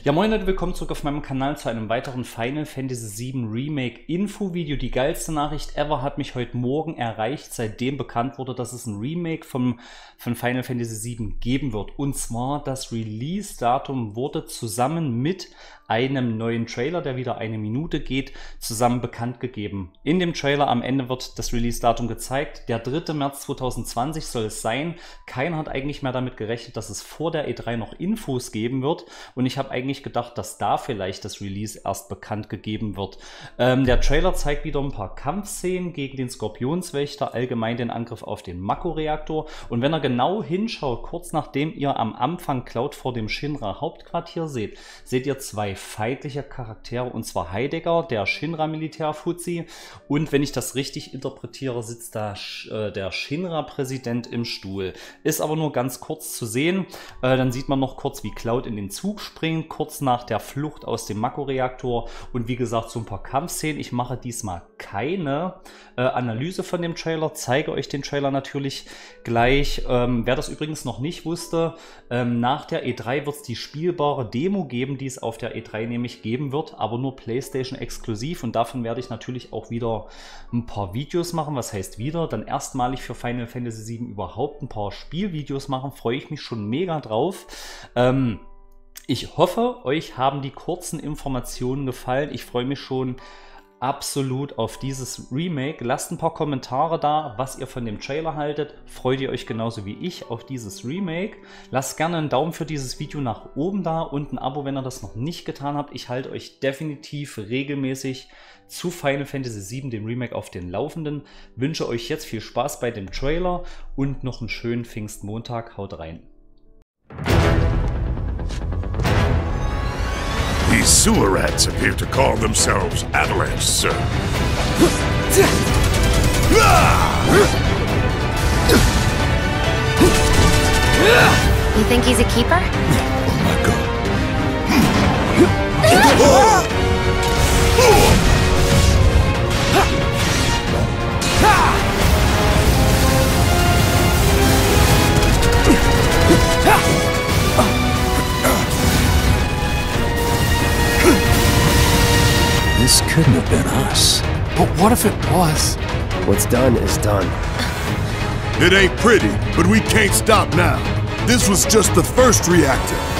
Ja, moin Leute, willkommen zurück auf meinem Kanal zu einem weiteren Final Fantasy VII Remake Info-Video. Die geilste Nachricht ever hat mich heute Morgen erreicht, seitdem bekannt wurde, dass es ein Remake von Final Fantasy VII geben wird. Und zwar das Release-Datum wurde zusammen mit einem neuen Trailer, der wieder 1 Minute geht, zusammen bekannt gegeben. In dem Trailer am Ende wird das Release-Datum gezeigt. Der 3. März 2020 soll es sein. Keiner hat eigentlich mehr damit gerechnet, dass es vor der E3 noch Infos geben wird. Und ich habe eigentlich gedacht, dass da vielleicht das Release erst bekannt gegeben wird. Der Trailer zeigt wieder ein paar Kampfszenen gegen den Skorpionswächter, allgemein den Angriff auf den Mako-Reaktor. Und wenn ihr genau hinschaut, kurz nachdem ihr am Anfang Cloud vor dem Shinra Hauptquartier seht, seht ihr zwei feindliche Charaktere, und zwar Heidegger, der Shinra-Militär-Fuzzi, und wenn ich das richtig interpretiere, sitzt da der Shinra-Präsident im Stuhl. Ist aber nur ganz kurz zu sehen. Dann sieht man noch kurz, wie Cloud in den Zug springt, kurz nach der Flucht aus dem Mako-Reaktor, und wie gesagt, so ein paar Kampfszenen. Ich mache diesmal keine Analyse von dem Trailer, zeige euch den Trailer natürlich gleich. Wer das übrigens noch nicht wusste, nach der E3 wird es die spielbare Demo geben, die es auf der E3 nämlich geben wird, aber nur PlayStation exklusiv, und davon werde ich natürlich auch wieder ein paar Videos machen. Was heißt wieder? Dann erstmalig für Final Fantasy VII überhaupt ein paar Spielvideos machen, freue ich mich schon mega drauf. Ich hoffe, euch haben die kurzen Informationen gefallen. Ich freue mich schon absolut auf dieses Remake. Lasst ein paar Kommentare da, was ihr von dem Trailer haltet. Freut ihr euch genauso wie ich auf dieses Remake? Lasst gerne einen Daumen für dieses Video nach oben da und ein Abo, wenn ihr das noch nicht getan habt. Ich halte euch definitiv regelmäßig zu Final Fantasy VII, dem Remake, auf den Laufenden. Wünsche euch jetzt viel Spaß bei dem Trailer und noch einen schönen Pfingstmontag. Haut rein. These sewer rats appear to call themselves Avalanche, sir. You think he's a keeper? Oh my god. This couldn't have been us. But what if it was? What's done is done. It ain't pretty, but we can't stop now. This was just the first reactor.